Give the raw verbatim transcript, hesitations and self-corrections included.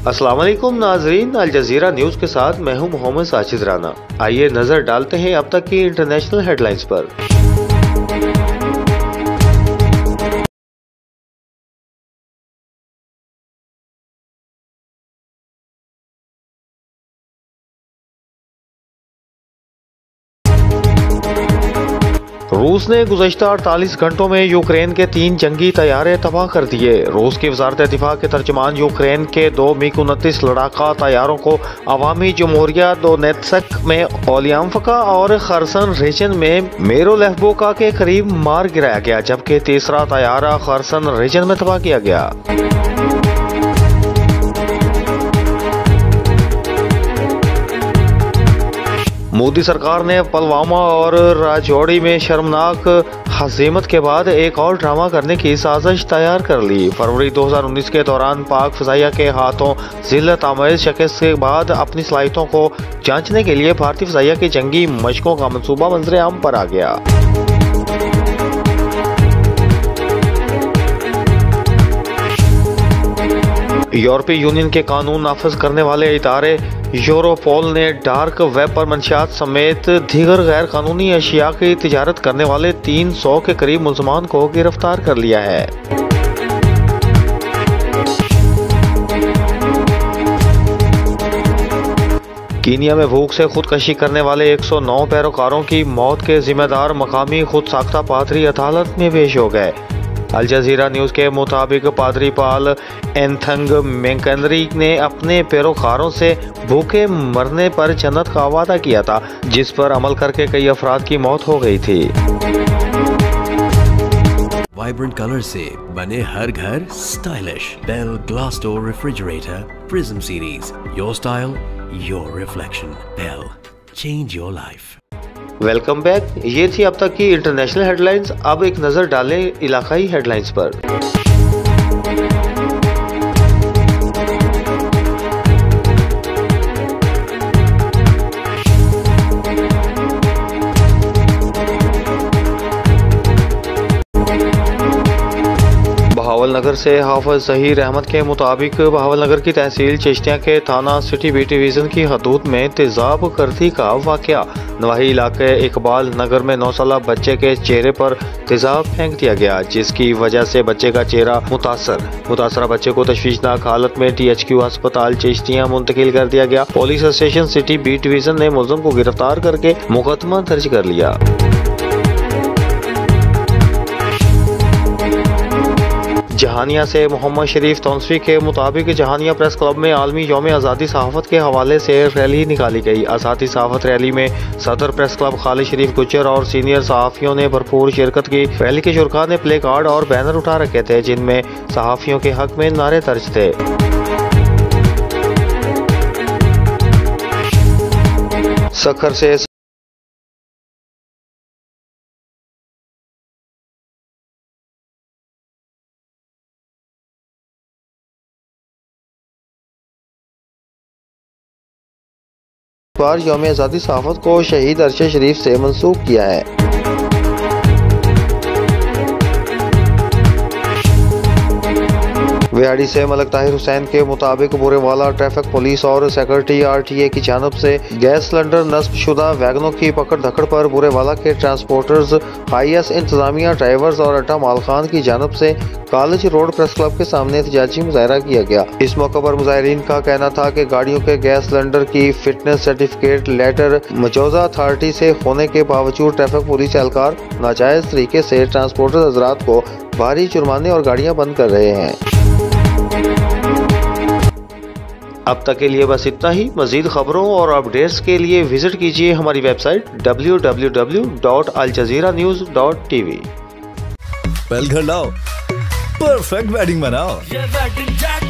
अस्सलाम वालेकुम नाजरीन, अल जजीरा न्यूज के साथ मैं हूं मोहम्मद साजिद राना। आइए नजर डालते हैं अब तक की इंटरनेशनल हेडलाइंस पर। रूस ने गुज़श्ता अड़तालीस घंटों में यूक्रेन के तीन जंगी तैयारे तबाह कर दिए। रूस की वजारत दिफा के तर्जुमान यूक्रेन के दो मिग उनतीस लड़ाका तैयारों को अवामी जमहूरिया दोनेत्स्क में ओलियांफका और खरसन रीजन में मेरोलेव्होका के करीब मार गिराया गया, जबकि तीसरा तैयारा खरसन रीजन में तबाह किया गया। मोदी सरकार ने पुलवामा और राजौरी में शर्मनाक हज़ीमत के बाद एक और ड्रामा करने की साजिश तैयार कर ली। फरवरी दो हज़ार उन्नीस के दौरान पाक फ़िज़ाइया के हाथों जिल्लत आमेज़ शिकस्त के बाद अपनी सलाहियतों को जांचने के लिए भारतीय फ़िज़ाइया की जंगी मशकों का मंसूबा मंजर आम पर आ गया। यूरोपीय यूनियन के कानून नाफिज करने वाले इदारे यूरोपोल ने डार्क वेब पर मंशियात समेत दीगर गैर कानूनी अशिया की तिजारत करने वाले तीन सौ के करीब मुल्ज़मान को गिरफ्तार कर लिया है। कीनिया में भूख से खुदकशी करने वाले एक सौ नौ पैरोकारों की मौत के जिम्मेदार मकामी खुद साख्ता पादरी अदालत में पेश हो गए। अल जजीरा न्यूज के मुताबिक पादरी पाल एंथंग मैकेंद्री ने अपने पैरोकारों से भूखे मरने पर जन्नत का वादा किया था, जिस पर अमल करके कई अफराद की मौत हो गई थी। वाइब्रेंट कलर से बने हर घर stylish. Bell glass door refrigerator prism series, your style your reflection. Bell, change your life. Welcome back. ये थी अब तक की इंटरनेशनल हेडलाइंस। अब एक नजर डालें इलाकाई हेडलाइंस पर। बहावलनगर से हाफिज ज़हीर अहमद के मुताबिक बहावलनगर की तहसील चिश्तिया के थाना सिटी बी डिवीजन की हदूद में तेजाब गर्दी का वाकया। नवाही इलाके इकबाल नगर में नौ साल बच्चे के चेहरे पर तेजाब फेंक दिया गया, जिसकी वजह से बच्चे का चेहरा मुतासर मुतासरा बच्चे को तशवीशनाक हालत में टी एच क्यू अस्पताल चिश्तिया मुंतकिल कर दिया गया। Police station city B division ने मुलजिम को गिरफ्तार करके मुकदमा दर्ज कर लिया। जहानिया से मोहम्मद शरीफ तौंसवी के मुताबिक जहानिया प्रेस क्लब में आलमी यौम आज़ादी सहाफ़त के हवाले से रैली निकाली गई। आज़ादी सहाफ़त रैली में सदर प्रेस क्लब खालिद शरीफ गुज्जर और सीनियर सहाफ़ियों ने भरपूर शिरकत की। रैली के शुरका ने प्ले कार्ड और बैनर उठा रखे थे, जिनमें सहाफ़ियों के हक में नारे दर्ज थे। सखर से बार यौम आज़ादी सहाफ़त को शहीद अरशद शरीफ से मंसूब किया है। विहाड़ी से मलक ताहिर हुसैन के मुताबिक बुरेवाला ट्रैफिक पुलिस और सेक्रेटरी आर टी ए की जानब से गैस सिलेंडर नस्ब शुदा वैगनों की पकड़ धकड़ पर बुरेवाला के ट्रांसपोर्टर्स, आई एस इंतजामिया, ड्राइवर्स और अड्डा मालखान की जानब से कॉलेज रोड प्रेस क्लब के सामने एहतजाजी मुजाहरा किया गया। इस मौके पर मुजाहिरीन का कहना था कि गाड़ियों के गैस सिलेंडर की फिटनेस सर्टिफिकेट लेटर मौजूदा अथॉरिटी से होने के बावजूद ट्रैफिक पुलिस एहलकार नाजायज तरीके से ट्रांसपोर्टर हजरात को भारी जुर्माने और गाड़ियां बंद कर रहे हैं। अब तक के लिए बस इतना ही। मजीद खबरों और अपडेट्स के लिए विजिट कीजिए हमारी website W W W dot Al Jazeera news dot T V. पहल घर लाओ, परफेक्ट बैटिंग बनाओ।